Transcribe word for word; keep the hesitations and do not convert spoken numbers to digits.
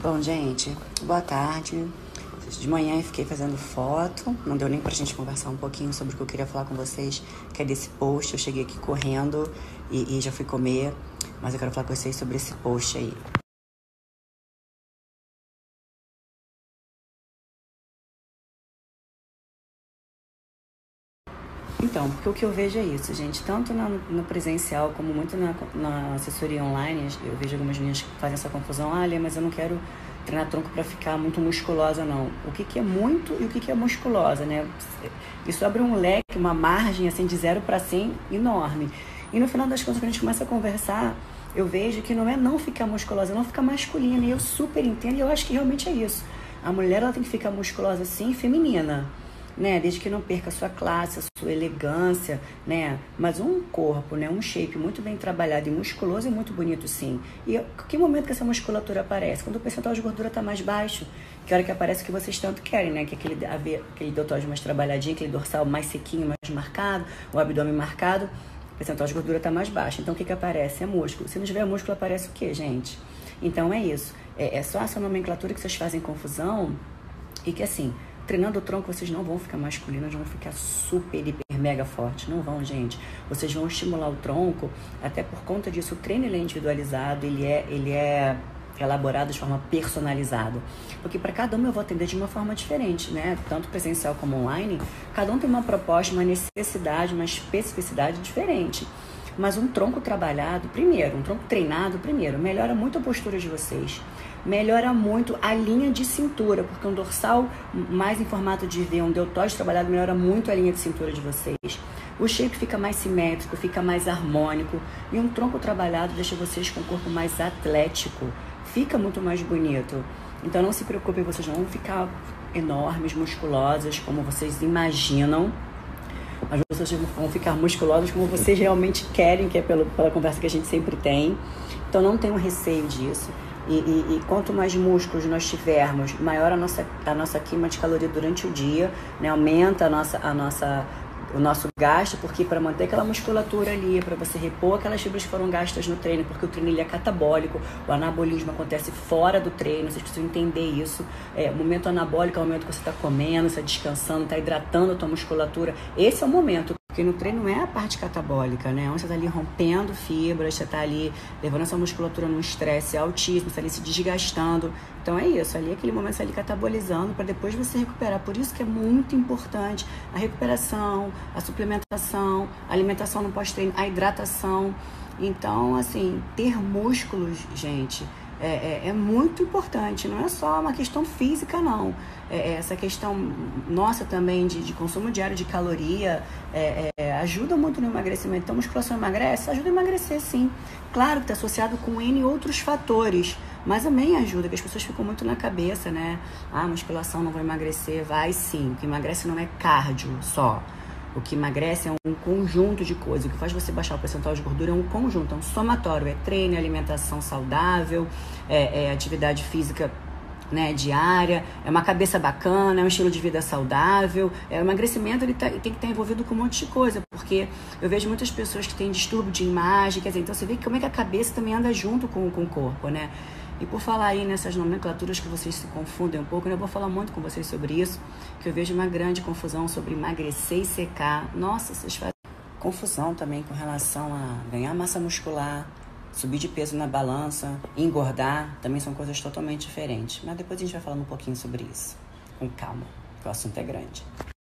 Bom, gente, boa tarde. De manhã eu fiquei fazendo foto, não deu nem pra gente conversar um pouquinho sobre o que eu queria falar com vocês, que é desse post. Eu cheguei aqui correndo e, e já fui comer, mas eu quero falar com vocês sobre esse post aí. Então, porque o que eu vejo é isso, gente, tanto no, no presencial como muito na, na assessoria online. Eu vejo algumas meninas que fazem essa confusão. Ah, Lê, mas eu não quero treinar tronco para ficar muito musculosa, não. O que, que é muito e o que, que é musculosa, né? Isso abre um leque, uma margem, assim, de zero para cem enorme. E no final das contas, quando a gente começa a conversar, eu vejo que não é não ficar musculosa, não ficar masculina. E eu super entendo, e eu acho que realmente é isso. A mulher, ela tem que ficar musculosa, sim, feminina, né? Desde que não perca a sua classe, a sua elegância, né? Mas um corpo, né? Um shape muito bem trabalhado e musculoso é muito bonito, sim. E que momento que essa musculatura aparece? Quando o percentual de gordura está mais baixo, que hora que aparece o que vocês tanto querem, né? Que é aquele, aquele deltóide mais trabalhadinho, aquele dorsal mais sequinho, mais marcado, o abdômen marcado, o percentual de gordura está mais baixo. Então, o que que aparece? É músculo. Se não tiver músculo, aparece o quê, gente? Então, é isso. É, é só essa nomenclatura que vocês fazem confusão e que, assim, treinando o tronco, vocês não vão ficar masculinos, vão ficar super, hiper, mega fortes. Não vão, gente. Vocês vão estimular o tronco, até por conta disso, o treino ele é individualizado, ele é, ele é elaborado de forma personalizada. Porque para cada um eu vou atender de uma forma diferente, né? Tanto presencial como online, cada um tem uma proposta, uma necessidade, uma especificidade diferente. Mas um tronco trabalhado, primeiro, um tronco treinado, primeiro, melhora muito a postura de vocês. Melhora muito a linha de cintura, porque um dorsal mais em formato de V, um deltóide trabalhado, melhora muito a linha de cintura de vocês. O shape fica mais simétrico, fica mais harmônico. E um tronco trabalhado deixa vocês com o corpo mais atlético. Fica muito mais bonito. Então não se preocupem, vocês não vão ficar enormes, musculosas, como vocês imaginam. Mas vocês vão ficar musculosos como vocês realmente querem, que é pelo, pela conversa que a gente sempre tem. Então não tenham receio disso. E, e, e quanto mais músculos nós tivermos, maior a nossa, a nossa queima de caloria durante o dia, né? Aumenta a nossa, a nossa, o nosso gasto, porque para manter aquela musculatura ali, para você repor aquelas fibras que foram gastas no treino, porque o treino ele é catabólico, o anabolismo acontece fora do treino, vocês precisam entender isso. É, o momento anabólico é o momento que você está comendo, você está descansando, está hidratando a tua musculatura. Esse é o momento. Porque no treino não é a parte catabólica, né? Onde você está ali rompendo fibras, você está ali levando essa musculatura num estresse altíssimo, você está ali se desgastando. Então é isso, ali é aquele momento você está ali catabolizando para depois você recuperar. Por isso que é muito importante a recuperação, a suplementação, a alimentação no pós-treino, a hidratação. Então, assim, ter músculos, gente, é, é, é muito importante. Não é só uma questão física, não. É, essa questão nossa também de, de consumo diário de caloria é, é, ajuda muito no emagrecimento. Então, musculação emagrece? Ajuda a emagrecer, sim. Claro que está associado com N outros fatores, mas também ajuda, que as pessoas ficam muito na cabeça, né? Ah, musculação não vai emagrecer. Vai sim. O que emagrece não é cardio só. O que emagrece é um conjunto de coisas. O que faz você baixar o percentual de gordura é um conjunto, é um somatório. É treino, é alimentação saudável, é, é atividade física, né, diária, é uma cabeça bacana, é um estilo de vida saudável. É, o emagrecimento ele tá, tem que estar envolvido com um monte de coisa, porque eu vejo muitas pessoas que têm distúrbio de imagem, quer dizer, então você vê como é que a cabeça também anda junto com, com o corpo, né? E por falar aí nessas nomenclaturas que vocês se confundem um pouco, né, eu vou falar muito com vocês sobre isso, que eu vejo uma grande confusão sobre emagrecer e secar. Nossa, vocês fazem confusão também com relação a ganhar massa muscular, subir de peso na balança, engordar, também são coisas totalmente diferentes. Mas depois a gente vai falando um pouquinho sobre isso, com calma, porque o assunto é grande.